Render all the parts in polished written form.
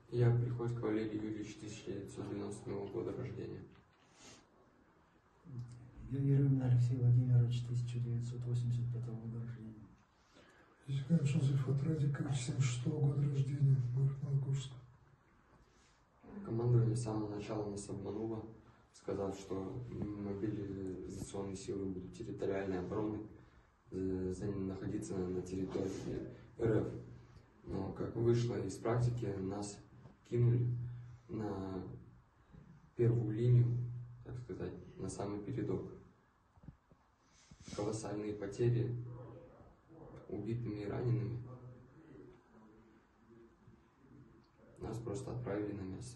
Я Приходько Валерий Юрьевич, 1997 года рождения. Я Еремин Алексей Владимирович, 1985 года рождения. Языкаев Жозеф Отрадикович, 76 года рождения, город Новокурск. Командование с самого начала нас обмануло, сказав, что мобилизационные силы будут территориальной обороны, находиться на территории РФ. Но как вышло из практики, нас кинули на первую линию, так сказать, на самый передок. Колоссальные потери убитыми и ранеными. Нас просто отправили на мясо.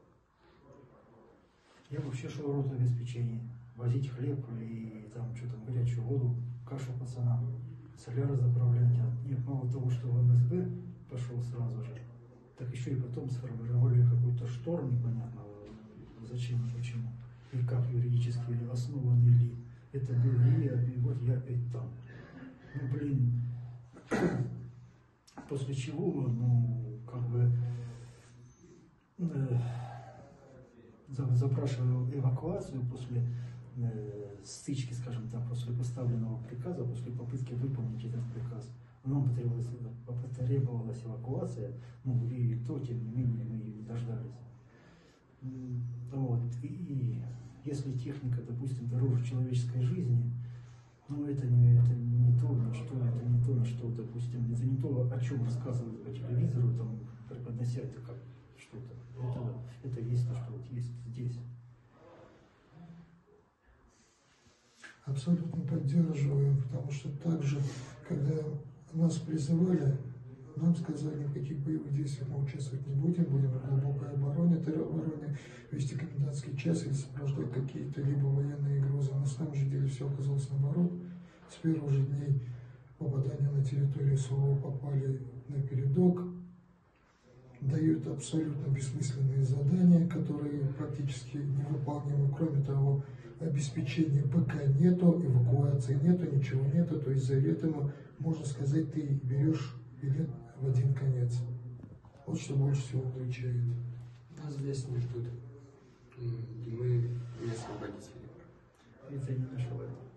Я вообще шел в роту обеспечения. Возить хлеб и там что-то горячую воду, кашу пацанам, соляра заправлять. Нет, мало того, что в МСБ пошел сразу же, так еще и потом сформировали какой-то шторм непонятно зачем и почему. И как юридически основан или это был и вот я опять там. Ну блин, после чего, ну, как бы запрашиваю эвакуацию после стычки, скажем так, после поставленного приказа, после попытки выполнить этот приказ. Нам потребовалась эвакуация, ну и то, тем не менее, мы ее не дождались. Вот. И если техника, допустим, дороже человеческой жизни, ну это не то, на что, это не то, на что, допустим, это не то, о чем рассказывают по телевизору, там, преподнося это как что-то. Это есть то, что вот есть здесь. Абсолютно поддерживаю, потому что также, когда нас призывали, нам сказали, в каких боевых действиях мы участвовать не будем, будем в глубокой обороне, теробороне, вести комендантский час или сопровождать какие-то либо военные угрозы. На самом же деле все оказалось наоборот. С первых же дней попадания на территорию СВО попали на передок, дают абсолютно бессмысленные задания, которые практически невыполнимы. Кроме того, обеспечения ПК нету, эвакуации нету, ничего нету. То есть за этому, можно сказать, ты берешь билет в один конец. Вот что больше всего удручает. Нас здесь не ждут. И мы не освободители. Это не нашел это.